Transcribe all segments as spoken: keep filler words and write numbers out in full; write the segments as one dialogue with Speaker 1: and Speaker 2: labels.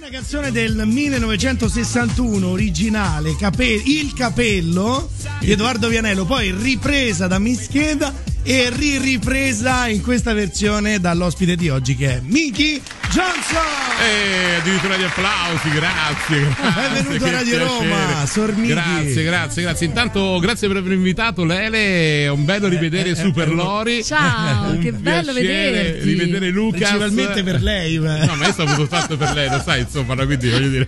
Speaker 1: Una canzone del millenovecentosessantuno originale, Cape- Il Capello di Edoardo Vianello, poi ripresa da Mischeda e ri-ripresa in questa versione dall'ospite di oggi che è Mickey Johnson.
Speaker 2: E addirittura gli applausi, grazie, grazie.
Speaker 1: È venuto a Radio piacere. Roma, Sormighi.
Speaker 2: Grazie, grazie, grazie. Intanto grazie per aver invitato Lele, è un bello rivedere eh, Super eh, Lori.
Speaker 3: Ciao,
Speaker 2: un
Speaker 3: che bello vederti.
Speaker 2: Rivedere Lucas.
Speaker 1: Principalmente per lei. Ma.
Speaker 2: No, ma io sono fatto fatto per lei, lo sai, insomma, quindi voglio dire.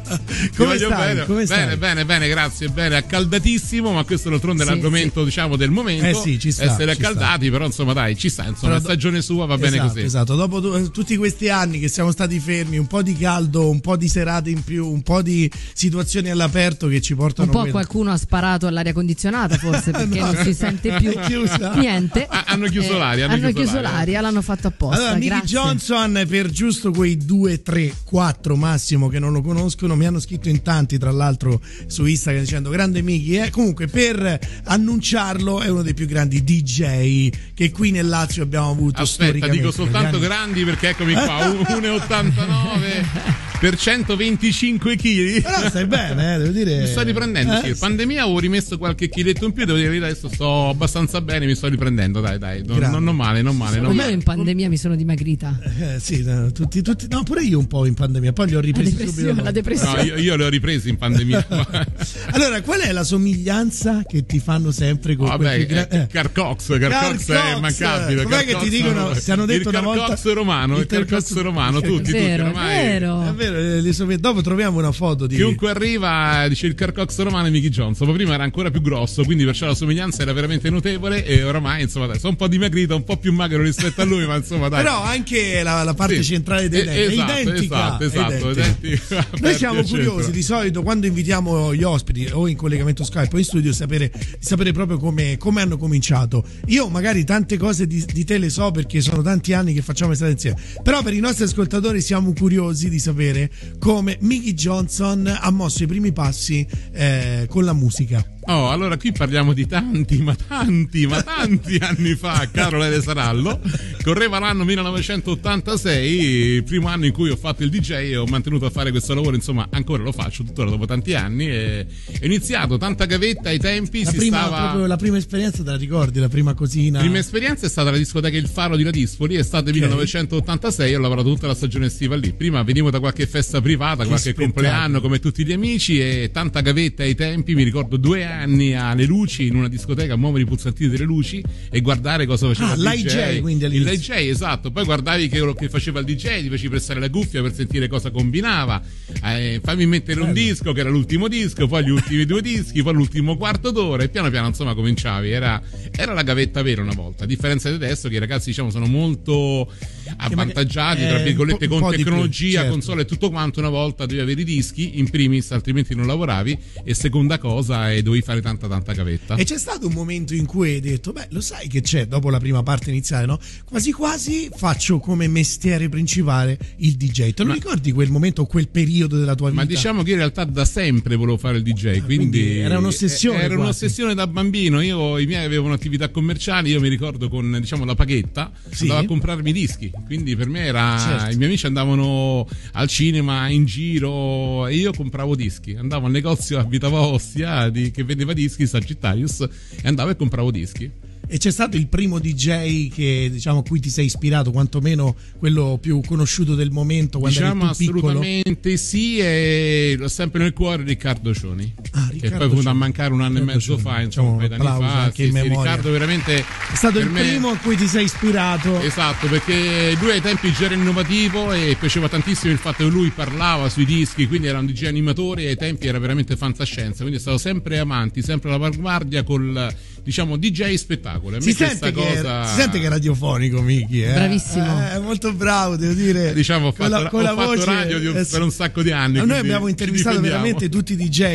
Speaker 1: Come stai?
Speaker 2: Bene.
Speaker 1: Come stai?
Speaker 2: Bene, bene, bene, grazie, bene, accaldatissimo, ma questo d'altronde è
Speaker 1: sì,
Speaker 2: l'argomento, sì. diciamo, del momento.
Speaker 1: Eh sì, ci sta.
Speaker 2: Essere
Speaker 1: ci
Speaker 2: accaldati,
Speaker 1: sta.
Speaker 2: però insomma, dai, ci sta, insomma,
Speaker 1: però,
Speaker 2: la stagione sua va bene
Speaker 1: esatto,
Speaker 2: così.
Speaker 1: Esatto, dopo t- tutti questi anni che siamo stati fermi, un po' di caldo, un po' di serate in più, un po' di situazioni all'aperto che ci portano
Speaker 3: un po'
Speaker 1: quella...
Speaker 3: qualcuno ha sparato all'aria condizionata forse perché no, non si sente più niente.
Speaker 2: Ah, hanno chiuso
Speaker 3: eh,
Speaker 2: l'aria, hanno,
Speaker 3: hanno
Speaker 2: chiuso,
Speaker 3: chiuso
Speaker 2: l'aria.
Speaker 3: l'aria, l'hanno fatto apposta.
Speaker 1: Allora, Mickey Johnson, per giusto quei due, tre, quattro massimo che non lo conoscono, mi hanno scritto in tanti tra l'altro su Instagram dicendo grande Mickey, eh? Comunque per annunciarlo è uno dei più grandi D J che qui nel Lazio abbiamo avuto.
Speaker 2: Aspetta, dico soltanto grandi perché eccomi qua, uno virgola ottantanove per centoventicinque chili.
Speaker 1: Però stai bene, eh, devo dire.
Speaker 2: Mi sto riprendendo,
Speaker 1: eh,
Speaker 2: sì. Pandemia avevo rimesso qualche chiletto in più, devo dire adesso sto abbastanza bene, mi sto riprendendo, dai, dai, non, non, non male, non male. Non
Speaker 3: io
Speaker 2: male.
Speaker 3: in pandemia mi sono dimagrita.
Speaker 1: Eh, sì, no, tutti, tutti, no, pure io un po' in pandemia, poi li ho ripresi subito.
Speaker 3: La depressione.
Speaker 2: No, io, io li ho ripresi in pandemia.
Speaker 1: Allora, qual è la somiglianza che ti fanno sempre con
Speaker 2: Vabbè,
Speaker 1: gra- eh.
Speaker 2: Carcox, Carcox è immancabile.
Speaker 1: Com'è che ti dicono? Ti hanno detto
Speaker 2: il
Speaker 1: una volta
Speaker 2: Carcox romano, il Carcox romano, tutti,
Speaker 3: vero,
Speaker 2: tutti ormai.
Speaker 3: Vero.
Speaker 1: È vero, li so- dopo troviamo una foto di
Speaker 2: chiunque arriva dice il Carcox romano e Mickey Johnson, ma prima era ancora più grosso, quindi perciò la somiglianza era veramente notevole e oramai insomma dai, sono un po' dimagrito, un po' più magro rispetto a lui, ma insomma dai.
Speaker 1: Però anche la, la parte
Speaker 2: sì.
Speaker 1: centrale dei denti è
Speaker 2: esatto,
Speaker 1: identica,
Speaker 2: esatto, esatto,
Speaker 1: è identica. Noi siamo curiosi di solito quando invitiamo gli ospiti o in collegamento Skype o in studio sapere, di sapere proprio come, come hanno cominciato. Io magari tante cose di, di te le so perché sono tanti anni che facciamo estate insieme, però per i nostri ascoltatori siamo curiosi di sapere come Mickey Johnson ha mosso i primi passi eh, con la musica.
Speaker 2: Oh, allora qui parliamo di tanti, ma tanti, ma tanti anni fa, caro Lele Sarallo. Correva l'anno millenovecentottantasei, il primo anno in cui ho fatto il D J e ho mantenuto a fare questo lavoro, insomma ancora lo faccio tuttora dopo tanti anni e ho iniziato tanta gavetta ai tempi.
Speaker 1: La
Speaker 2: si
Speaker 1: prima,
Speaker 2: stava...
Speaker 1: proprio la prima esperienza te la ricordi? La prima cosina?
Speaker 2: La prima esperienza è stata la discoteca Il Faro di Ladispoli, è stato il okay. millenovecentottantasei, ho lavorato tutta la stagione estiva lì. Prima venivo da qualche festa privata, che qualche spettacolo. Compleanno come tutti gli amici e tanta gavetta ai tempi, mi ricordo due anni alle luci in una discoteca a muovere i pulsantini delle luci e guardare cosa faceva
Speaker 1: ah,
Speaker 2: il
Speaker 1: l'I
Speaker 2: D J.
Speaker 1: J, quindi
Speaker 2: il D J, esatto, poi guardavi che, che faceva il D J, ti facevi prestare la cuffia per sentire cosa combinava, eh, fammi mettere un Bello. disco che era l'ultimo disco, poi gli ultimi due dischi, poi l'ultimo quarto d'ora e piano piano insomma cominciavi, era, era la gavetta vera una volta, a differenza di adesso che i ragazzi diciamo sono molto avvantaggiati tra virgolette con tecnologia, più, certo. console e tutto quanto. Una volta devi avere i dischi in primis, altrimenti non lavoravi, e seconda cosa è dovevi fare tanta tanta gavetta.
Speaker 1: E c'è stato un momento in cui hai detto beh, lo sai che c'è dopo la prima parte iniziale, no? Quasi quasi faccio come mestiere principale il D J. Te lo ma, ricordi quel momento o quel periodo della tua vita?
Speaker 2: Ma diciamo che in realtà da sempre volevo fare il D J,
Speaker 1: ah, quindi, quindi era un'ossessione.
Speaker 2: Era
Speaker 1: quasi.
Speaker 2: un'ossessione da bambino. Io i miei avevano attività commerciali, io mi ricordo con diciamo la paghetta, sì. andavo a comprarmi i dischi, quindi per me era certo. I miei amici andavano al cinema in giro e io compravo dischi, andavo al negozio a Vitava Ostia di, che vendeva dischi, Sagittarius, e andavo e compravo dischi.
Speaker 1: E c'è stato il primo D J che diciamo a cui ti sei ispirato, quantomeno quello più conosciuto del momento quando
Speaker 2: diciamo
Speaker 1: eri più piccolo?
Speaker 2: Assolutamente sì, e l'ho sempre nel cuore Riccardo Cioni,
Speaker 1: ah,
Speaker 2: che poi è venuto a mancare un anno Riccardo e mezzo Cioni. fa, insomma, un paio d'anni fa. Sì, sì, Riccardo veramente
Speaker 1: è stato il me... primo a cui ti sei ispirato.
Speaker 2: Esatto, perché lui ai tempi già era innovativo e piaceva tantissimo il fatto che lui parlava sui dischi, quindi era un D J animatore e ai tempi era veramente fantascienza, quindi è stato sempre avanti, sempre all'avanguardia col diciamo D J spettacolo.
Speaker 1: Si sente, cosa... che, si sente che è radiofonico Mickey, eh?
Speaker 3: Bravissimo,
Speaker 1: è eh, molto bravo, devo dire.
Speaker 2: Diciamo ho fatto,
Speaker 1: con la, con
Speaker 2: ho
Speaker 1: la
Speaker 2: fatto
Speaker 1: voce,
Speaker 2: radio di,
Speaker 1: eh,
Speaker 2: per un sacco di anni.
Speaker 1: Noi abbiamo intervistato veramente tutti i D J in Italia,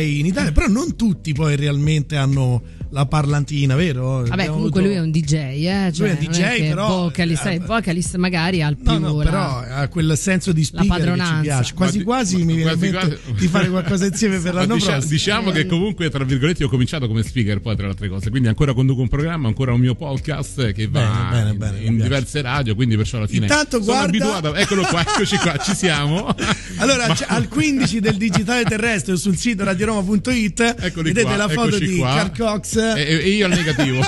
Speaker 1: bene, però non tutti poi realmente hanno la parlantina, vero?
Speaker 3: Vabbè,
Speaker 1: Abbiamo
Speaker 3: comunque
Speaker 1: avuto...
Speaker 3: lui è un D J, eh? Cioè,
Speaker 1: lui è un D J,
Speaker 3: è
Speaker 1: però
Speaker 3: vocalist,
Speaker 1: eh,
Speaker 3: vocalist magari al più.
Speaker 1: No, no,
Speaker 3: la...
Speaker 1: però ha quel senso di speaker che ci piace. Quasi
Speaker 2: ma,
Speaker 1: quasi
Speaker 2: ma,
Speaker 1: mi viene
Speaker 2: quasi,
Speaker 1: in mente
Speaker 2: quasi...
Speaker 1: di fare qualcosa insieme per l'anno
Speaker 2: diciamo,
Speaker 1: prossimo.
Speaker 2: Diciamo che comunque, tra virgolette, ho cominciato come speaker poi tra le altre cose, quindi ancora conduco un programma, ancora un mio podcast che va bene, bene, bene, in, in diverse radio, quindi perciò alla fine
Speaker 1: intanto
Speaker 2: sono
Speaker 1: guarda...
Speaker 2: abituato. Eccolo qua, eccoci qua, ci siamo.
Speaker 1: Allora,
Speaker 2: ma...
Speaker 1: al quindici del digitale terrestre sul sito radio roma punto it vedete qua, la foto di
Speaker 2: qua.
Speaker 1: Carl Cox
Speaker 2: e, e io al negativo.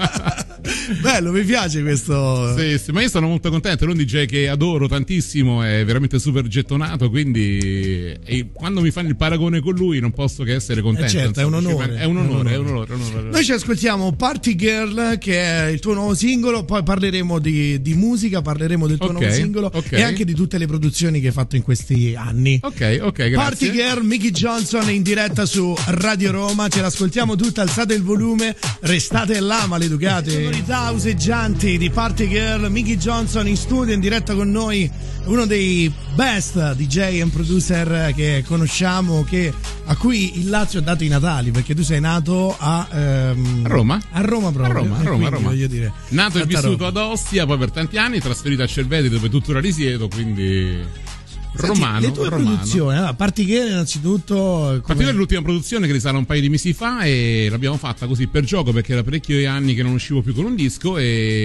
Speaker 1: Bello, mi piace questo.
Speaker 2: Sì, sì, ma io sono molto contento. È un D J che adoro tantissimo, è veramente super gettonato. Quindi, e quando mi fanno il paragone con lui, non posso che essere contento.
Speaker 1: Eh certo,
Speaker 2: insomma,
Speaker 1: è un onore.
Speaker 2: È un onore, è un onore, è un onore.
Speaker 1: Noi ci ascoltiamo Party Girl, che è il tuo nuovo singolo. Poi parleremo di, di musica, parleremo del tuo
Speaker 2: okay,
Speaker 1: nuovo singolo
Speaker 2: okay.
Speaker 1: e anche di tutte le produzioni che hai fatto in questi anni.
Speaker 2: Ok, ok, grazie.
Speaker 1: Party Girl, Mickey Johnson in diretta su Radio Roma. Ce l'ascoltiamo tutta, alzate il volume, restate là, maleducate. Sonorità useggianti di Party Girl, Mickey Johnson in studio in diretta con noi, uno dei best D J and producer che conosciamo, che, a cui il Lazio ha dato i natali, perché tu sei nato a, ehm,
Speaker 2: a Roma.
Speaker 1: A Roma proprio.
Speaker 2: A Roma, a Roma,
Speaker 1: quindi,
Speaker 2: a Roma.
Speaker 1: Voglio dire,
Speaker 2: nato e vissuto
Speaker 1: Roma.
Speaker 2: ad Ostia, poi per tanti anni trasferito a Cerveteri, dove tuttora risiedo, quindi...
Speaker 1: Senti,
Speaker 2: romano,
Speaker 1: le tue
Speaker 2: romano.
Speaker 1: produzioni, allora, Party Girl innanzitutto come...
Speaker 2: Party Girl è l'ultima produzione che risale un paio di mesi fa e l'abbiamo fatta così per gioco, perché era parecchi anni che non uscivo più con un disco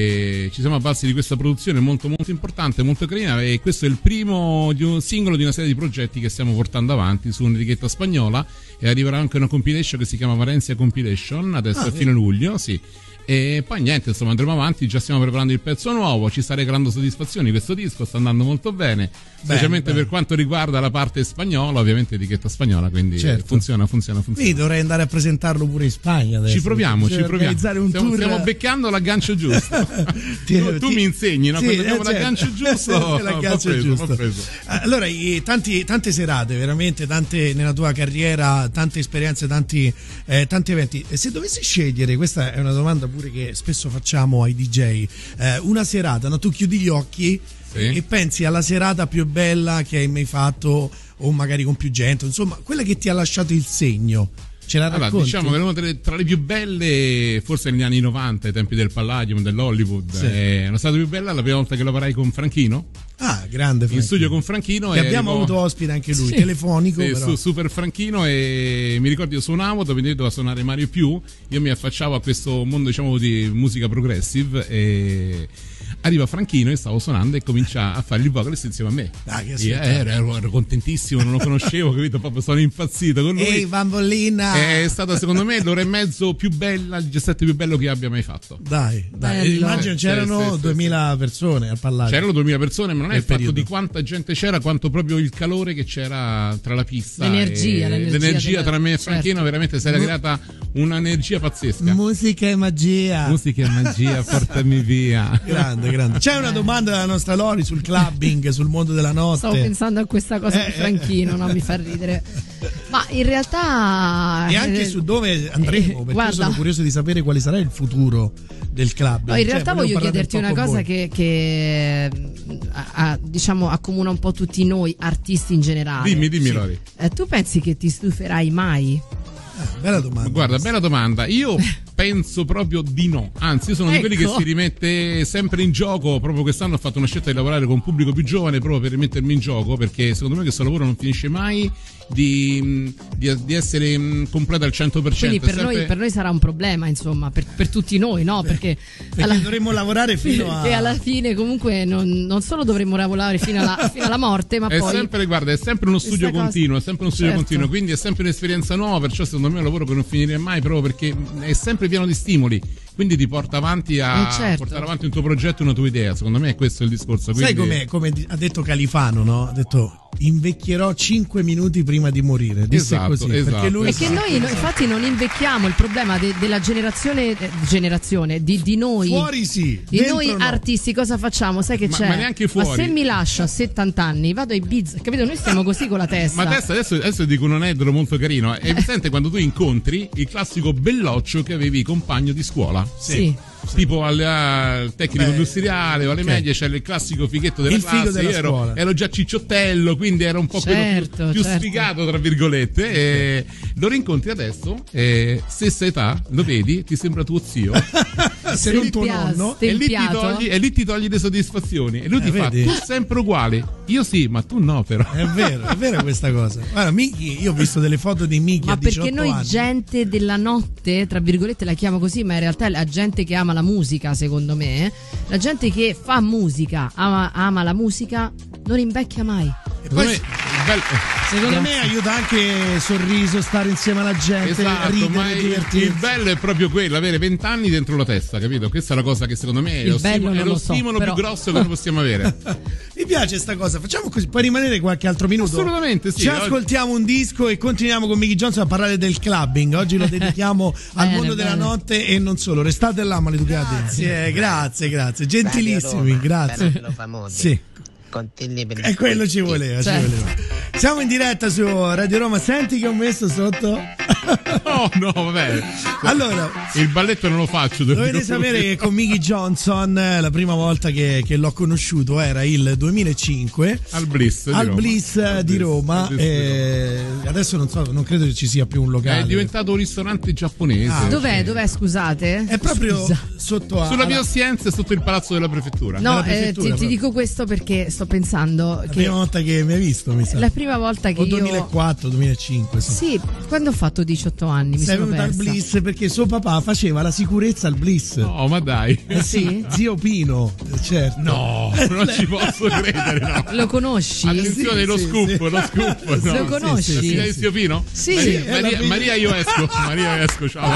Speaker 2: e ci siamo avvalsi di questa produzione molto molto importante, molto carina, e questo è il primo di un singolo di una serie di progetti che stiamo portando avanti su un'etichetta spagnola, e arriverà anche una compilation che si chiama Valencia Compilation adesso
Speaker 1: ah,
Speaker 2: a fine luglio, sì. E poi niente, insomma, andremo avanti, già stiamo preparando il pezzo nuovo, ci sta regalando soddisfazioni questo disco, sta andando molto bene, specialmente bene, per bene. quanto riguarda la parte spagnola, ovviamente etichetta spagnola, quindi certo. funziona, funziona, funziona.
Speaker 1: Sì, dovrei andare a presentarlo pure in Spagna adesso.
Speaker 2: Ci proviamo, ci proviamo.
Speaker 1: Un
Speaker 2: stiamo,
Speaker 1: tour...
Speaker 2: stiamo beccando l'aggancio giusto.
Speaker 1: ti,
Speaker 2: tu, tu
Speaker 1: ti...
Speaker 2: mi insegni, no?
Speaker 1: Sì,
Speaker 2: Quando abbiamo
Speaker 1: eh,
Speaker 2: l'aggancio giusto,
Speaker 1: l'aggancio
Speaker 2: preso,
Speaker 1: giusto.
Speaker 2: Preso.
Speaker 1: Allora, tanti, tante serate, veramente tante nella tua carriera, tante esperienze, tanti, eh, tanti eventi. Se dovessi scegliere, questa è una domanda pure che spesso facciamo ai D J, eh, una serata, no? Tu chiudi gli occhi sì. e pensi alla serata più bella che hai mai fatto, o magari con più gente, insomma quella che ti ha lasciato il segno. Ce la racconti?
Speaker 2: Allora, diciamo che una tra le, tra le più belle, forse negli anni novanta, ai tempi del Palladium, dell'Hollywood, sì. è una stata più bella la prima volta che lavorai con Franchino.
Speaker 1: Ah, grande Franchino.
Speaker 2: In studio con Franchino.
Speaker 1: E abbiamo arrivò... avuto ospite anche lui, sì. telefonico.
Speaker 2: Sì,
Speaker 1: però.
Speaker 2: Su, super Franchino, e mi ricordo io suonavo, dove doveva suonare Mario Più, io mi affacciavo a questo mondo, diciamo, di musica progressive, e arriva Franchino e stavo suonando e comincia a fare il vocalist insieme a me.
Speaker 1: Ah, che
Speaker 2: io ero, ero, ero contentissimo, non lo conoscevo, capito? Proprio sono impazzito con lui.
Speaker 1: Ehi, bambolina!
Speaker 2: È stata secondo me l'ora e mezzo più bella, il diciassette più bello che abbia mai fatto.
Speaker 1: Dai, dai. Immagino c'erano sì, sì, duemila sì. persone al Palladio.
Speaker 2: C'erano duemila persone, ma non è il
Speaker 1: periodo.
Speaker 2: fatto di quanta gente c'era, quanto proprio il calore che c'era tra la pista.
Speaker 3: L'energia,
Speaker 2: e
Speaker 3: l'energia,
Speaker 2: l'energia
Speaker 3: della...
Speaker 2: tra me e Franchino, certo. veramente si era
Speaker 1: Mu-
Speaker 2: creata un'energia pazzesca.
Speaker 1: Musica e magia.
Speaker 2: Musica e magia, portami via.
Speaker 1: Grande, grande. C'è una domanda della nostra Lori sul clubbing, sul mondo della notte.
Speaker 3: Stavo pensando a questa cosa
Speaker 1: eh,
Speaker 3: di Franchino,
Speaker 1: eh.
Speaker 3: no? Mi fa ridere. Ma in realtà...
Speaker 1: E anche su dove andremo, perché
Speaker 3: guarda,
Speaker 1: io sono curioso di sapere quale sarà il futuro del club.
Speaker 3: No, in realtà
Speaker 1: cioè,
Speaker 3: voglio chiederti
Speaker 1: un
Speaker 3: una cosa
Speaker 1: voi.
Speaker 3: che, che a, a, diciamo accomuna un po' tutti noi artisti in generale.
Speaker 2: Dimmi, dimmi
Speaker 1: Sì.
Speaker 2: Lori.
Speaker 3: Eh, tu pensi che ti stuferai mai?
Speaker 1: Ah, bella domanda.
Speaker 2: Guarda, bella domanda. Io penso proprio di no. Anzi, io sono
Speaker 3: ecco.
Speaker 2: di quelli che si rimette sempre in gioco. Proprio quest'anno ho fatto una scelta di lavorare con un pubblico più giovane, proprio per rimettermi in gioco, perché secondo me questo lavoro non finisce mai di, di, di essere completo al cento per cento.
Speaker 3: Quindi per,
Speaker 2: sempre...
Speaker 3: noi, per noi sarà un problema, insomma, per, per tutti noi, no? Perché,
Speaker 1: perché
Speaker 3: alla...
Speaker 1: dovremmo lavorare fino a...
Speaker 3: E alla fine comunque non, non solo dovremmo lavorare fino alla, fino alla morte, ma
Speaker 2: è
Speaker 3: poi...
Speaker 2: sempre, guarda, è sempre uno studio
Speaker 3: cosa...
Speaker 2: continuo, è sempre uno studio
Speaker 3: certo.
Speaker 2: continuo, quindi è sempre un'esperienza nuova, perciò secondo me è un lavoro che non finirà mai, proprio perché è sempre pieno di stimoli, quindi ti porta avanti a
Speaker 3: eh certo.
Speaker 2: portare avanti un tuo progetto, una tua idea. Secondo me è questo il discorso. Quindi...
Speaker 1: Sai com'è, come ha detto Califano, no? Ha detto invecchierò cinque minuti prima di morire. Disse
Speaker 2: esatto,
Speaker 1: così.
Speaker 2: esatto,
Speaker 1: perché lui
Speaker 3: è che noi, noi infatti non invecchiamo. Il problema de, della generazione eh, generazione di, di noi
Speaker 1: fuori sì,
Speaker 3: di noi
Speaker 1: no.
Speaker 3: artisti cosa facciamo? Sai che
Speaker 2: ma,
Speaker 3: c'è?
Speaker 2: Ma neanche fuori.
Speaker 3: Ma se mi lascia a settanta anni vado ai Ibiza, capito? Noi stiamo così con la testa.
Speaker 2: Ma adesso, adesso, adesso dico un aneddoto molto carino. È presente quando tu incontri il classico belloccio che avevi compagno di scuola?
Speaker 3: Sì.
Speaker 1: sì.
Speaker 2: tipo al, al tecnico Beh, industriale o alle okay. medie c'era il classico fighetto della
Speaker 1: il
Speaker 2: classe,
Speaker 1: della
Speaker 2: io ero, ero già cicciottello, quindi era un po'
Speaker 3: certo,
Speaker 2: quello più, più
Speaker 3: certo.
Speaker 2: sfigato tra virgolette, e lo rincontri adesso, e stessa età, lo vedi, ti sembra tuo zio
Speaker 1: se non tuo nonno,
Speaker 2: e lì, ti togli, e lì ti togli le soddisfazioni e lui eh, ti vedi? fa tu sempre uguale, io sì ma tu no, però
Speaker 1: è vero, è vera questa cosa. Guarda, Miki, io ho visto delle foto di Miki
Speaker 3: ma
Speaker 1: a diciotto
Speaker 3: perché noi
Speaker 1: anni.
Speaker 3: gente della notte, tra virgolette la chiamo così, ma in realtà è la gente che ama la musica, secondo me, la gente che fa musica, ama, ama la musica, non invecchia mai.
Speaker 1: E poi, me, bello, secondo Grazie. me aiuta anche sorriso, stare insieme alla gente,
Speaker 2: esatto,
Speaker 1: ridere,
Speaker 2: ma
Speaker 1: divertirsi.
Speaker 2: Il bello è proprio quello, avere vent'anni dentro la testa, capito? Questa è la cosa che secondo me è
Speaker 3: il
Speaker 2: lo stimolo, è lo
Speaker 3: so,
Speaker 2: stimolo
Speaker 3: però...
Speaker 2: più grosso che noi possiamo avere.
Speaker 1: Mi piace sta cosa, facciamo così, puoi rimanere qualche altro minuto?
Speaker 2: Assolutamente sì.
Speaker 1: Ci ascoltiamo un disco e continuiamo con Mickey Johnson a parlare del clubbing. Oggi lo dedichiamo al
Speaker 3: bene,
Speaker 1: mondo
Speaker 3: bene.
Speaker 1: della notte e non solo. Restate là, maleducati. Grazie, grazie, grazie. Gentilissimi, grazie. Sì. E quello ci voleva, certo. ci voleva. Siamo in diretta su Radio Roma. Senti che ho messo sotto?
Speaker 2: No, no, vabbè.
Speaker 1: Allora,
Speaker 2: il balletto non lo faccio.
Speaker 1: Dovete sapere che con Mickey Johnson la prima volta che, che l'ho conosciuto era il duemilacinque
Speaker 2: al Bliss di
Speaker 1: al
Speaker 2: Roma.
Speaker 1: Bliss al di Roma. Bliss e di Roma. Adesso non so, non credo che ci sia più un locale.
Speaker 2: È diventato un ristorante giapponese.
Speaker 3: Ah, dov'è? Dov'è? Scusate?
Speaker 1: È proprio
Speaker 3: Scusa.
Speaker 1: sotto
Speaker 2: sulla
Speaker 1: alla...
Speaker 2: via Ostiense, sotto il palazzo della prefettura.
Speaker 3: No,
Speaker 1: della prefettura,
Speaker 3: eh, ti, ti dico questo perché sto pensando
Speaker 1: la
Speaker 3: che
Speaker 1: prima volta che mi hai visto, mi sa.
Speaker 3: La prima volta che
Speaker 1: o
Speaker 3: io
Speaker 1: duemilaquattro duemilacinque sì.
Speaker 3: Sì, quando ho fatto diciotto anni mi
Speaker 1: sei
Speaker 3: sono
Speaker 1: venuta
Speaker 3: persa.
Speaker 1: al Bliss perché suo papà faceva la sicurezza al Bliss.
Speaker 2: No, ma dai.
Speaker 1: Eh sì, zio Pino, certo.
Speaker 2: No, non ci posso credere, no.
Speaker 3: Lo conosci?
Speaker 2: Attenzione,
Speaker 1: sì,
Speaker 2: lo
Speaker 1: sì,
Speaker 2: scoop,
Speaker 1: sì.
Speaker 2: lo scoop. No.
Speaker 3: Lo conosci?
Speaker 2: La figlia di zio Pino?
Speaker 3: Sì.
Speaker 2: Maria,
Speaker 1: Sì,
Speaker 2: Maria,
Speaker 1: la
Speaker 2: Maria io esco, Maria io esco, ciao.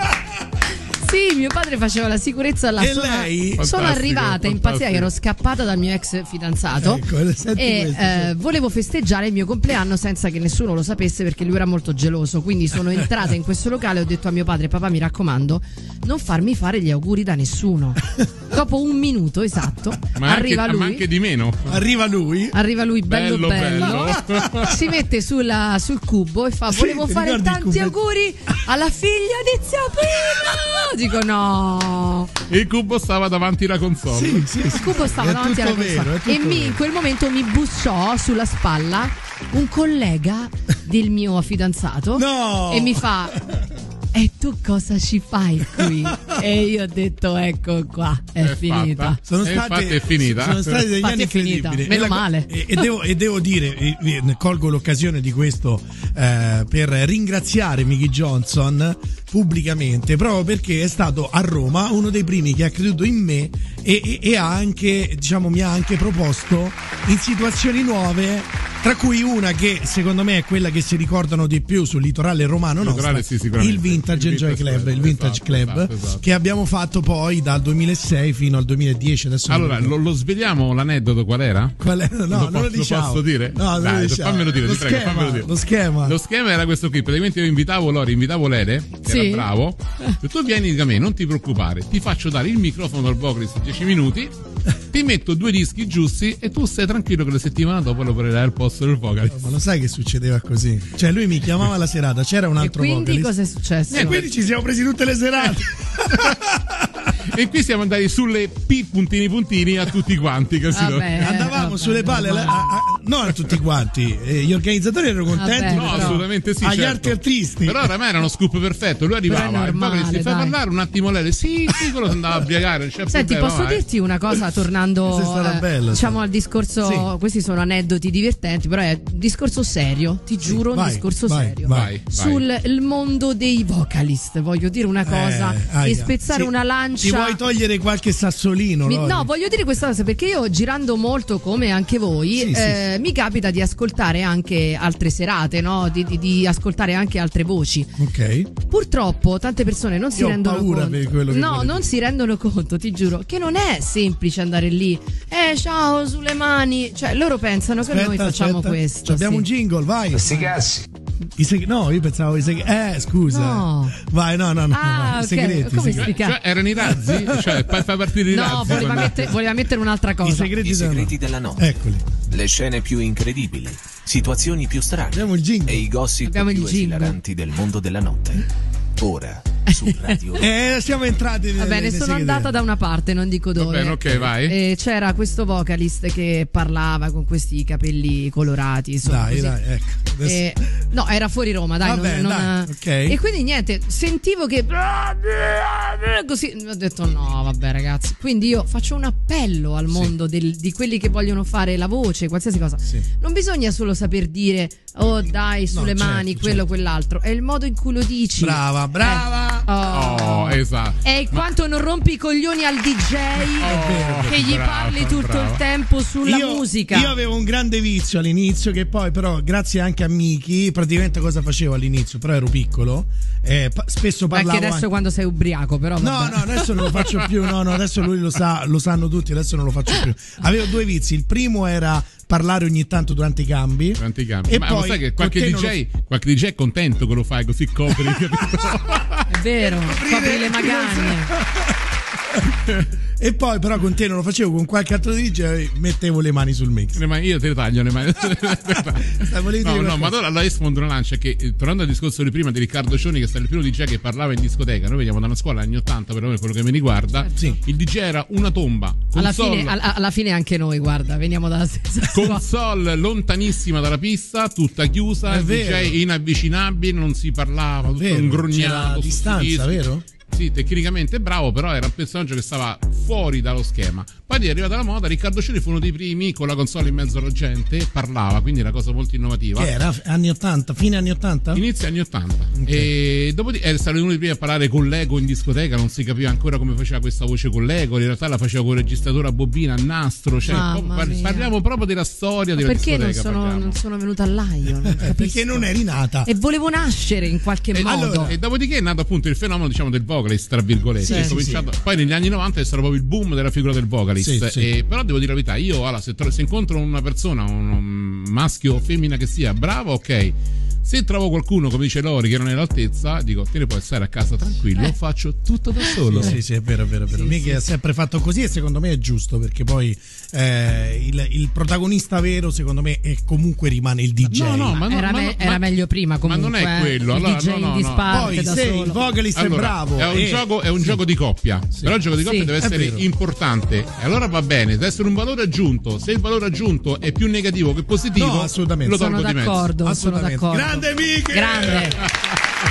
Speaker 3: Sì, mio padre faceva la sicurezza alla
Speaker 1: E
Speaker 3: sono,
Speaker 1: lei?
Speaker 3: sono
Speaker 2: Fantastico,
Speaker 3: arrivata impazzita
Speaker 2: fantastico.
Speaker 3: che ero scappata dal mio ex fidanzato
Speaker 1: Ecco, senti
Speaker 3: e
Speaker 1: questo,
Speaker 3: eh,
Speaker 1: sì.
Speaker 3: volevo festeggiare il mio compleanno senza che nessuno lo sapesse perché lui era molto geloso, quindi sono entrata in questo locale e ho detto a mio padre: papà, mi raccomando, non farmi fare gli auguri da nessuno. Dopo un minuto esatto
Speaker 2: ma
Speaker 3: arriva
Speaker 2: anche,
Speaker 3: lui
Speaker 2: ma anche di meno.
Speaker 1: Arriva lui.
Speaker 3: Arriva lui bello bello,
Speaker 2: bello, bello.
Speaker 3: si mette sulla, sul cubo e fa:
Speaker 1: Sì,
Speaker 3: volevo
Speaker 1: ti
Speaker 3: fare
Speaker 1: ricordi il
Speaker 3: tanti
Speaker 1: cubetto?
Speaker 3: auguri alla figlia di zio Pino. Dico no.
Speaker 2: Il cubo stava davanti alla console.
Speaker 1: Sì, sì, sì.
Speaker 3: Il cubo stava
Speaker 1: È
Speaker 3: davanti
Speaker 1: tutto
Speaker 3: alla
Speaker 1: vero,
Speaker 3: console
Speaker 1: è tutto
Speaker 3: e mi,
Speaker 1: vero.
Speaker 3: in quel momento mi bussò sulla spalla un collega del mio fidanzato
Speaker 1: No!
Speaker 3: e mi fa: e tu cosa ci fai qui? E io ho detto: ecco qua, è,
Speaker 2: È
Speaker 3: finita.
Speaker 2: fatta.
Speaker 1: Sono
Speaker 2: E
Speaker 1: stati,
Speaker 2: infatti è finita.
Speaker 1: Sono stati degli
Speaker 3: Infatti
Speaker 1: anni
Speaker 3: è finita.
Speaker 1: incredibili.
Speaker 3: Meno
Speaker 1: E la-
Speaker 3: male.
Speaker 1: E, e, devo, e devo dire, e, e, colgo l'occasione di questo eh, per ringraziare Mickey Johnson pubblicamente, proprio perché è stato a Roma uno dei primi che ha creduto in me e, e, e ha anche, diciamo, mi ha anche proposto in situazioni nuove. Tra cui una che secondo me è quella che si ricordano di più sul litorale romano
Speaker 2: Litorale,
Speaker 1: nostro,
Speaker 2: sì, sicuramente.
Speaker 1: il Vintage
Speaker 2: Il
Speaker 1: Enjoy
Speaker 2: Vintage
Speaker 1: Club, il
Speaker 2: Club,
Speaker 1: Vintage
Speaker 2: esatto,
Speaker 1: Club
Speaker 2: esatto, esatto.
Speaker 1: che abbiamo fatto poi dal duemilasei fino al duemiladieci. Adesso non
Speaker 2: Allora,
Speaker 1: ricordo.
Speaker 2: lo, lo sveliamo l'aneddoto qual era?
Speaker 1: Qual è? No,
Speaker 2: Lo
Speaker 1: non
Speaker 2: po-
Speaker 1: lo
Speaker 2: lo
Speaker 1: diciamo.
Speaker 2: posso dire?
Speaker 1: No, non
Speaker 2: Dai,
Speaker 1: lo diciamo.
Speaker 2: fammelo dire,
Speaker 1: lo
Speaker 2: ti prego,
Speaker 1: schema,
Speaker 2: fammelo dire.
Speaker 1: Lo schema.
Speaker 2: Lo schema era questo qui, praticamente io invitavo Lori, invitavo Lele, che
Speaker 3: Sì.
Speaker 2: era bravo. Se tu vieni da me, non ti preoccupare, ti faccio dare il microfono al vocalist dieci minuti, ti metto due dischi giusti e tu stai tranquillo che la settimana dopo lavorerai al posto del vocalist.
Speaker 1: Ma lo sai che succedeva così? Cioè lui mi chiamava la serata, c'era un
Speaker 3: E
Speaker 1: altro
Speaker 3: quindi
Speaker 1: vocalist.
Speaker 3: cosa è successo?
Speaker 1: E quindi ci siamo presi tutte le serate.
Speaker 2: E qui siamo andati sulle P puntini puntini a tutti quanti, capito?
Speaker 3: Vabbè. Eh,
Speaker 1: Andavamo
Speaker 3: vabbè,
Speaker 1: sulle palle,
Speaker 3: normale.
Speaker 1: a- a- non a tutti quanti. Eh, gli organizzatori erano contenti.
Speaker 3: Vabbè,
Speaker 2: No,
Speaker 3: però-
Speaker 2: assolutamente sì.
Speaker 1: Agli
Speaker 2: certo.
Speaker 1: altri artisti.
Speaker 2: Però oramai era uno scoop perfetto. Lui
Speaker 3: Però è
Speaker 2: arrivava, il
Speaker 3: normale,
Speaker 2: vocalist, fai
Speaker 3: dai.
Speaker 2: parlare un attimo Lele. Sì, sì, quello si andava a briagare. Non c'è
Speaker 3: Senti,
Speaker 2: problema,
Speaker 3: posso
Speaker 2: vai.
Speaker 3: dirti una cosa tornando
Speaker 1: Questa è stata
Speaker 3: eh,
Speaker 1: bella,
Speaker 3: diciamo
Speaker 1: sì.
Speaker 3: al discorso,
Speaker 1: Sì.
Speaker 3: questi sono aneddoti divertenti, però è un discorso serio, ti giuro,
Speaker 1: vai,
Speaker 3: un discorso
Speaker 1: vai,
Speaker 3: serio.
Speaker 1: vai.
Speaker 2: Vai, vai.
Speaker 3: Sul il mondo dei vocalist, voglio dire una cosa
Speaker 1: Eh,
Speaker 3: e
Speaker 1: aia.
Speaker 3: spezzare
Speaker 1: Sì.
Speaker 3: una lancia.
Speaker 1: Ti vuoi togliere qualche sassolino?
Speaker 3: Mi-
Speaker 1: Lori?
Speaker 3: no, voglio dire questa cosa perché io girando molto come anche voi
Speaker 1: Sì, sì,
Speaker 3: eh, mi capita di ascoltare anche altre serate, no? di, di- di ascoltare anche altre voci.
Speaker 1: Ok.
Speaker 3: Purtroppo tante persone non si
Speaker 1: Io ho
Speaker 3: rendono
Speaker 1: paura
Speaker 3: conto.
Speaker 1: per quello che
Speaker 3: no,
Speaker 1: vuole
Speaker 3: non
Speaker 1: dire.
Speaker 3: si rendono conto, ti giuro, che non è semplice andare lì. Eh, ciao, sulle mani. Cioè, loro pensano che noi
Speaker 1: Aspetta,
Speaker 3: facciamo
Speaker 1: aspetta.
Speaker 3: questo.
Speaker 1: Abbiamo
Speaker 3: sì.
Speaker 1: un jingle, vai.
Speaker 4: Sti cazzi.
Speaker 1: I seg- no, io pensavo i segreti. Eh, scusa.
Speaker 3: No.
Speaker 1: Vai, no, no, no.
Speaker 3: Ah,
Speaker 1: no, i
Speaker 3: ok.
Speaker 1: segreti.
Speaker 3: Come
Speaker 1: i segreti.
Speaker 3: si-
Speaker 2: Cioè, erano i razzi? Cioè, fai fai partire i
Speaker 3: No,
Speaker 2: razzi.
Speaker 3: voleva
Speaker 2: quando-
Speaker 3: mettere, voleva mettere un'altra
Speaker 1: I
Speaker 3: cosa.
Speaker 1: segreti,
Speaker 4: I
Speaker 1: della
Speaker 4: segreti
Speaker 1: notte.
Speaker 4: della notte.
Speaker 1: Eccoli.
Speaker 4: Le scene più incredibili, situazioni più strane
Speaker 1: Abbiamo il jingle.
Speaker 4: e i gossip
Speaker 3: Abbiamo il
Speaker 4: più
Speaker 3: jingle.
Speaker 4: esilaranti del mondo della notte. Ora su Radio Roma.
Speaker 1: Eh, siamo entrati.
Speaker 3: Va bene, sono andata da una parte, non dico dove.
Speaker 2: Va bene, ok, vai.
Speaker 3: E c'era questo vocalist che parlava con questi capelli colorati. Insomma,
Speaker 1: Dai,
Speaker 3: così.
Speaker 1: dai, ecco. Adesso...
Speaker 3: E, no, era fuori Roma, dai.
Speaker 1: Vabbè,
Speaker 3: non,
Speaker 1: dai,
Speaker 3: non,
Speaker 1: ok.
Speaker 3: E quindi niente, sentivo che così ho detto no, vabbè ragazzi. Quindi io faccio un appello al mondo
Speaker 2: Sì.
Speaker 3: del, di quelli che vogliono fare la voce, qualsiasi cosa.
Speaker 1: Sì.
Speaker 3: Non bisogna solo saper dire oh dai sulle
Speaker 1: No, certo,
Speaker 3: mani quello
Speaker 1: certo.
Speaker 3: quell'altro, è il modo in cui lo dici.
Speaker 1: Brava, brava.
Speaker 3: Eh. Oh.
Speaker 2: Oh, esatto.
Speaker 3: E quanto non rompi i coglioni al D J
Speaker 2: Oh,
Speaker 3: che gli
Speaker 2: brava,
Speaker 3: parli tutto
Speaker 2: brava.
Speaker 3: il tempo sulla
Speaker 1: io,
Speaker 3: musica.
Speaker 1: Io avevo un grande vizio all'inizio, che poi però grazie anche a Miki, praticamente cosa facevo all'inizio, però ero piccolo, eh, pa- spesso parlavo
Speaker 3: anche adesso
Speaker 1: anche...
Speaker 3: quando sei ubriaco, però
Speaker 1: No,
Speaker 3: vabbè.
Speaker 1: no, adesso non lo faccio più, no, no, adesso lui lo sa, lo sanno tutti, adesso non lo faccio più. Avevo due vizi, il primo era parlare ogni tanto durante i cambi.
Speaker 2: Durante i cambi.
Speaker 1: E
Speaker 2: Ma
Speaker 1: poi,
Speaker 2: lo sai che qualche
Speaker 1: con
Speaker 2: D
Speaker 1: te
Speaker 2: J, qualche D J è contento che lo fai così copri, capito?
Speaker 3: È vero, copri le magagne.
Speaker 1: E poi però con te non lo facevo, con qualche altro D J mettevo le mani sul mix.
Speaker 2: Le mani- io te le taglio le mani.
Speaker 1: volevi
Speaker 2: no,
Speaker 1: dire
Speaker 2: no, ma allora la rispondo una lancia che eh, tornando al discorso di prima di Riccardo Cioni, che è stato il primo D J che parlava in discoteca, noi veniamo da una scuola anni ottanta, per quello che mi riguarda,
Speaker 1: Sì.
Speaker 2: il D J era una tomba,
Speaker 3: Alla
Speaker 2: console,
Speaker 3: fine, alla, alla fine anche noi, guarda, veniamo dalla stessa scuola.
Speaker 2: console lontanissima dalla pista, tutta chiusa,
Speaker 1: È
Speaker 2: il D J
Speaker 1: vero.
Speaker 2: inavvicinabile, non si parlava, tutto
Speaker 1: Vero,
Speaker 2: ingrognato,
Speaker 1: c'era distanza,
Speaker 2: sottissimo.
Speaker 1: vero?
Speaker 2: Sì, tecnicamente bravo, però era un personaggio che stava fuori dallo schema. Poi è arrivata la moda, Riccardo Cioni fu uno dei primi con la console in mezzo alla gente, parlava, quindi era una cosa molto innovativa.
Speaker 1: Che era? Anni ottanta? Fine anni ottanta?
Speaker 2: Inizio anni ottanta. E dopodiché è stato uno dei primi a parlare con l'Ego in discoteca, non si capiva ancora come faceva questa voce con l'Ego, in realtà la faceva con il registratore a bobina, a nastro, cioè
Speaker 3: Mamma
Speaker 2: proprio par-
Speaker 3: mia.
Speaker 2: parliamo proprio della storia
Speaker 3: Ma
Speaker 2: della
Speaker 3: perché non
Speaker 2: discoteca.
Speaker 3: sono,
Speaker 2: parliamo.
Speaker 3: non sono venuta all'aio? Non
Speaker 1: Eh,
Speaker 3: capisco.
Speaker 1: perché non eri nata.
Speaker 3: E volevo nascere in qualche
Speaker 2: E,
Speaker 3: modo.
Speaker 2: allora, e dopodiché è nato appunto il fenomeno, diciamo, del vocalist, tra virgolette.
Speaker 1: Sì,
Speaker 2: È
Speaker 1: sì,
Speaker 2: cominciato- Poi negli anni novanta è stato proprio il boom della figura del vocalist.
Speaker 1: Sì, sì.
Speaker 2: E, però devo dire la verità, io allora, se, tro- se incontro una persona, un, un maschio o femmina che sia bravo, ok. Se trovo qualcuno, come dice Lori, che non è all'altezza, dico te ne puoi stare a casa tranquillo,
Speaker 3: Eh.
Speaker 2: faccio tutto da solo.
Speaker 1: Sì, sì, sì, è vero, è vero, è vero.
Speaker 3: Sì,
Speaker 1: Michi
Speaker 3: sì.
Speaker 1: ha sempre fatto così e secondo me è giusto, perché poi eh, il, il protagonista vero secondo me è comunque rimane il D J.
Speaker 2: No, no, ma no,
Speaker 3: era,
Speaker 2: ma
Speaker 3: me-
Speaker 2: no,
Speaker 3: era
Speaker 2: ma-
Speaker 3: meglio prima comunque.
Speaker 2: ma non è
Speaker 3: eh.
Speaker 2: quello,
Speaker 3: Il
Speaker 2: allora,
Speaker 3: D J
Speaker 2: no, no,
Speaker 3: in
Speaker 2: no.
Speaker 3: disparte
Speaker 1: Poi
Speaker 3: da
Speaker 1: se
Speaker 3: solo.
Speaker 1: il vocalist
Speaker 2: Allora,
Speaker 1: è bravo
Speaker 2: è un,
Speaker 1: e-
Speaker 2: gioco, è un
Speaker 1: sì.
Speaker 2: gioco di coppia, però il gioco di coppia
Speaker 3: Sì,
Speaker 2: deve
Speaker 1: è
Speaker 2: essere
Speaker 1: vero.
Speaker 2: importante, e allora va bene, deve essere un valore aggiunto. Se il valore aggiunto è più negativo che positivo,
Speaker 1: No, assolutamente.
Speaker 2: lo tolgo
Speaker 3: Sono
Speaker 2: di mezzo.
Speaker 3: d'accordo, sono
Speaker 1: Assolutamente.
Speaker 3: d'accordo.
Speaker 1: Grande Michi!
Speaker 3: Grande.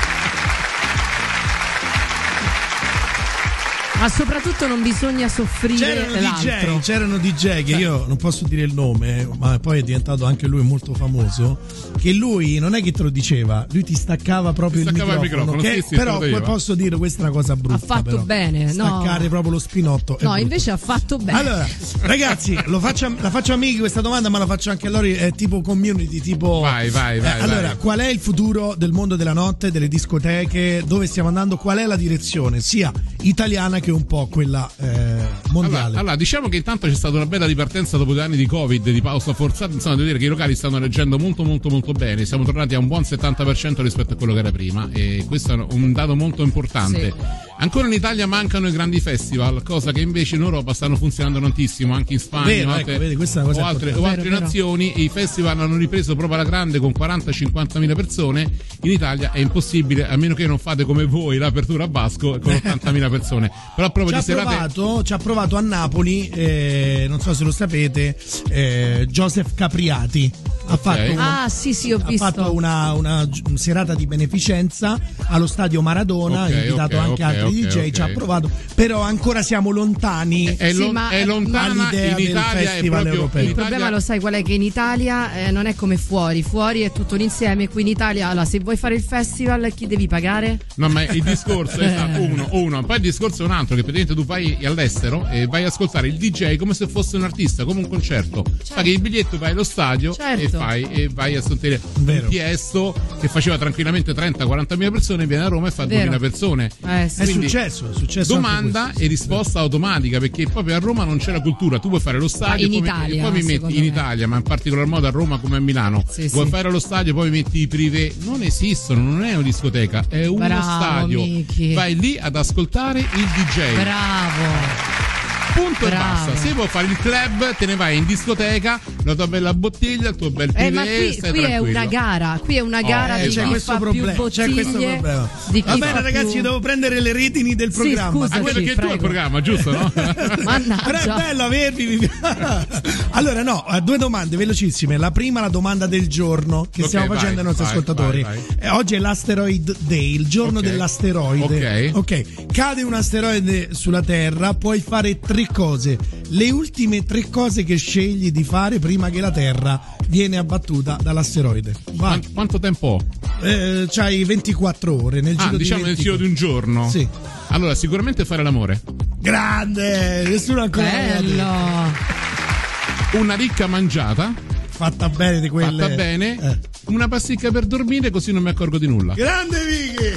Speaker 3: Ma soprattutto non bisogna soffrire
Speaker 1: C'erano
Speaker 3: l'altro.
Speaker 1: D J, c'erano D J che io non posso dire il nome, ma poi è diventato anche lui molto famoso. Che lui non è che te lo diceva, lui ti staccava proprio
Speaker 2: Ti staccava
Speaker 1: il
Speaker 2: il
Speaker 1: microfono.
Speaker 2: microfono,
Speaker 1: che,
Speaker 2: sì, sì,
Speaker 1: però
Speaker 2: te lo diceva.
Speaker 1: poi posso dire questa è una cosa brutta.
Speaker 3: Ha fatto
Speaker 1: però.
Speaker 3: bene, no.
Speaker 1: Staccare proprio lo spinotto. è
Speaker 3: No,
Speaker 1: brutto.
Speaker 3: invece ha fatto bene.
Speaker 1: Allora, ragazzi, lo faccio a- la faccio a Miki questa domanda, ma la faccio anche a Lori, è tipo community, tipo...
Speaker 2: Vai, vai, vai,
Speaker 1: Eh, allora,
Speaker 2: vai.
Speaker 1: qual è il futuro del mondo della notte, delle discoteche, dove stiamo andando, qual è la direzione, sia italiana che un po' quella eh, mondiale?
Speaker 2: Allora, allora, diciamo che intanto c'è stata una bella ripartenza dopo due anni di Covid, di pausa forzata. Insomma, devo dire che i locali stanno reggendo molto, molto, molto bene. Siamo tornati a un buon settanta per cento rispetto a quello che era prima, e questo è un dato molto importante.
Speaker 3: Sì.
Speaker 2: Ancora in Italia mancano i grandi festival, cosa che invece in Europa stanno funzionando tantissimo, anche in Spagna
Speaker 1: Vero,
Speaker 2: o
Speaker 1: ecco,
Speaker 2: altre,
Speaker 1: vedi, questa è una cosa
Speaker 2: o altre, o
Speaker 1: importante.
Speaker 2: altre
Speaker 3: Vero, vero.
Speaker 2: nazioni. E i festival hanno ripreso proprio alla grande con quaranta cinquanta mila persone. In Italia è impossibile, a meno che non fate come voi l'apertura a Basco con ottantamila persone. Però proprio
Speaker 1: Ci
Speaker 2: di
Speaker 1: ha,
Speaker 2: serate...
Speaker 1: provato, ci ha provato a Napoli, eh, non so se lo sapete, eh, Joseph Capriati. Ha fatto, una,
Speaker 3: Ah, sì, sì, ho
Speaker 1: ha
Speaker 3: visto.
Speaker 1: fatto una, una gi- serata di beneficenza allo stadio Maradona,
Speaker 2: Ok,
Speaker 1: ha invitato
Speaker 2: ok,
Speaker 1: anche
Speaker 2: ok,
Speaker 1: altri
Speaker 2: ok,
Speaker 1: D J,
Speaker 2: ok.
Speaker 1: ci ha provato, però ancora siamo lontani.
Speaker 2: È,
Speaker 3: Sì,
Speaker 2: lon-
Speaker 3: ma-
Speaker 2: è lontana
Speaker 1: all'idea
Speaker 2: in
Speaker 1: del
Speaker 2: Italia, è
Speaker 1: festival
Speaker 2: proprio
Speaker 1: europeo.
Speaker 2: in
Speaker 3: Il
Speaker 2: Italia-
Speaker 3: problema lo sai qual è? Che in Italia eh, non è come fuori, fuori è tutto un insieme, qui in Italia allora, se vuoi fare il festival chi devi pagare?
Speaker 2: No, ma il discorso è stato uno, uno, poi il discorso è un altro, che praticamente tu vai all'estero e vai ad ascoltare il D J come se fosse un artista, come un concerto. Paghi il biglietto, vai allo stadio
Speaker 3: Certo.
Speaker 2: e fai e vai a sentire
Speaker 1: Vero.
Speaker 2: un Tiesto che faceva tranquillamente trenta quaranta mila persone, viene a Roma e fa
Speaker 3: Vero.
Speaker 2: duemila persone.
Speaker 3: Eh, sì.
Speaker 1: È
Speaker 2: Quindi,
Speaker 1: successo, è successo anche
Speaker 2: domanda
Speaker 1: questo.
Speaker 2: e risposta automatica, perché proprio a Roma non c'è la cultura. Tu puoi fare lo stadio
Speaker 3: in
Speaker 2: poi,
Speaker 3: Italia,
Speaker 2: e poi mi metti
Speaker 3: secondo
Speaker 2: in
Speaker 3: me.
Speaker 2: Italia, ma in particolar modo a Roma come a Milano.
Speaker 3: Sì,
Speaker 2: vuoi
Speaker 3: sì.
Speaker 2: fare lo stadio, poi mi metti i privé. Non esistono, non è una discoteca, è uno
Speaker 3: Bravo,
Speaker 2: stadio.
Speaker 3: Miki.
Speaker 2: Vai lì ad ascoltare il D J.
Speaker 3: Bravo.
Speaker 2: Punto
Speaker 3: Bravo.
Speaker 2: e basta. Se vuoi fare il club, te ne vai in discoteca, la tua bella bottiglia, il tuo bel
Speaker 3: Eh,
Speaker 2: tè,
Speaker 3: ma qui,
Speaker 2: stai
Speaker 3: qui è
Speaker 2: tranquillo.
Speaker 3: una gara, qui è una gara
Speaker 2: eh,
Speaker 3: di
Speaker 2: c'è
Speaker 3: chi
Speaker 1: questo
Speaker 3: fa
Speaker 1: problema,
Speaker 3: più
Speaker 1: c'è questo
Speaker 3: bottiglie,
Speaker 1: problema.
Speaker 3: di chi
Speaker 1: Va bene
Speaker 3: fa
Speaker 1: ragazzi,
Speaker 3: più...
Speaker 1: devo prendere le redini del
Speaker 3: Sì,
Speaker 1: programma.
Speaker 3: scusa.
Speaker 2: Anche
Speaker 3: Sì,
Speaker 2: perché tu hai il
Speaker 3: prego.
Speaker 2: programma, giusto, no?
Speaker 3: Mannaggia.
Speaker 1: Però è bello avervi. Allora, no, due domande velocissime. La prima, la domanda del giorno che
Speaker 2: Ok,
Speaker 1: stiamo
Speaker 2: vai,
Speaker 1: facendo ai nostri
Speaker 2: vai,
Speaker 1: ascoltatori.
Speaker 2: vai, vai.
Speaker 1: Eh, Oggi è l'Asteroid Day, il giorno
Speaker 2: Ok.
Speaker 1: dell'asteroide.
Speaker 2: Ok.
Speaker 1: Ok. Cade un asteroide sulla Terra, puoi fare tre cose. Le ultime tre cose che scegli di fare prima che la Terra viene abbattuta dall'asteroide. Vai.
Speaker 2: Quanto, quanto tempo ho?
Speaker 1: Eh, c'hai ventiquattro ore nel
Speaker 2: Ah,
Speaker 1: giro
Speaker 2: diciamo
Speaker 1: di
Speaker 2: nel giro di
Speaker 1: ventiquattro.
Speaker 2: un giorno.
Speaker 1: Sì.
Speaker 2: Allora, sicuramente fare l'amore.
Speaker 1: Grande! Nessuno ancora l'aveva detto.
Speaker 3: Bello.
Speaker 2: Una ricca mangiata,
Speaker 1: Fatta bene di quelle.
Speaker 2: fatta bene,
Speaker 1: Eh.
Speaker 2: una pasticca per dormire, così non mi accorgo di nulla.
Speaker 1: Grande Vicky!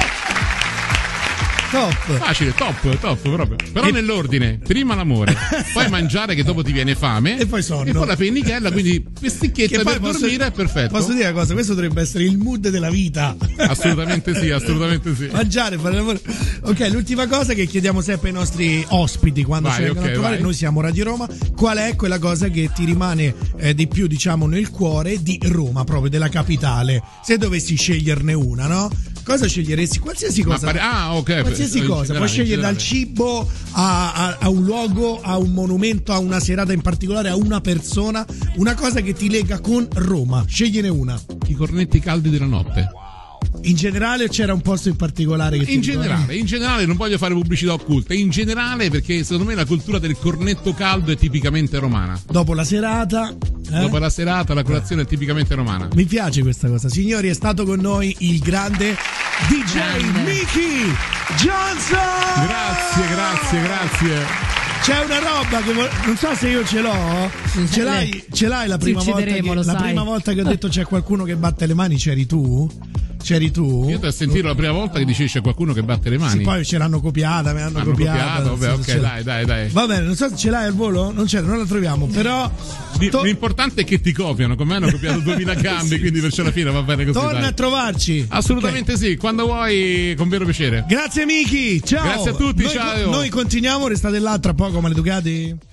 Speaker 1: Top!
Speaker 2: Facile, top, top proprio. Però
Speaker 1: E-
Speaker 2: nell'ordine, prima l'amore, poi mangiare che dopo ti viene fame
Speaker 1: E poi sonno.
Speaker 2: e poi la pennichella, quindi pesticchietta
Speaker 1: Che poi
Speaker 2: per
Speaker 1: posso-
Speaker 2: dormire è perfetto.
Speaker 1: Posso dire una cosa? Questo dovrebbe essere il mood della vita.
Speaker 2: Assolutamente sì, assolutamente sì.
Speaker 1: Mangiare, fare l'amore. Ok, l'ultima cosa che chiediamo sempre ai nostri ospiti quando
Speaker 2: Vai,
Speaker 1: ci vengono
Speaker 2: ok,
Speaker 1: a trovare,
Speaker 2: vai.
Speaker 1: noi siamo Radio Roma, qual è quella cosa che ti rimane eh, di più, diciamo, nel cuore di Roma, proprio della capitale? Se dovessi sceglierne una, no? Cosa sceglieresti? Qualsiasi
Speaker 2: Ma
Speaker 1: cosa.
Speaker 2: pare- ah, ok.
Speaker 1: Qualsiasi
Speaker 2: In
Speaker 1: cosa,
Speaker 2: generale,
Speaker 1: puoi scegliere
Speaker 2: in
Speaker 1: dal
Speaker 2: generale.
Speaker 1: cibo a, a- a un luogo, a un monumento, a una serata in particolare, a una persona, una cosa che ti lega con Roma. Scegliene una.
Speaker 2: I cornetti caldi della notte.
Speaker 1: In generale o c'era un posto in particolare che ti
Speaker 2: In
Speaker 1: ricordi?
Speaker 2: generale, in generale non voglio fare pubblicità occulta, in generale perché secondo me la cultura del cornetto caldo è tipicamente romana.
Speaker 1: Dopo la serata, eh?
Speaker 2: Dopo la serata la colazione è tipicamente romana.
Speaker 1: Mi piace questa cosa. Signori, è stato con noi il grande D J
Speaker 3: Grande.
Speaker 1: Mickey Johnson.
Speaker 2: Grazie, grazie, grazie.
Speaker 1: C'è una roba che vo- non so se io ce l'ho. Ce l'hai, ce l'hai la
Speaker 3: Ci
Speaker 1: prima volta
Speaker 3: uccideremo,
Speaker 1: che,
Speaker 3: lo
Speaker 1: la
Speaker 3: sai.
Speaker 1: prima volta che ho detto c'è qualcuno che batte le mani, c'eri tu? C'eri tu?
Speaker 2: Io ti ho sentito la prima volta che dicevi c'è qualcuno che batte le mani.
Speaker 1: Sì, poi ce l'hanno copiata, me l'hanno
Speaker 2: Hanno
Speaker 1: copiata.
Speaker 2: copiato, vabbè,
Speaker 1: sì,
Speaker 2: ok,
Speaker 1: sì.
Speaker 2: dai, dai, dai.
Speaker 1: Va bene, non so se ce l'hai al volo, non c'è, non la troviamo, però
Speaker 2: Di-
Speaker 1: to-
Speaker 2: L'importante è che ti copiano, come hanno copiato duemila gambe, quindi perciò alla fine va bene così.
Speaker 1: torna
Speaker 2: dai.
Speaker 1: a trovarci.
Speaker 2: Assolutamente sì, quando vuoi, con vero piacere.
Speaker 1: Grazie Miki, ciao.
Speaker 2: Grazie a tutti,
Speaker 1: Noi-
Speaker 2: ciao.
Speaker 1: Noi continuiamo, restate là tra poco, maleducati.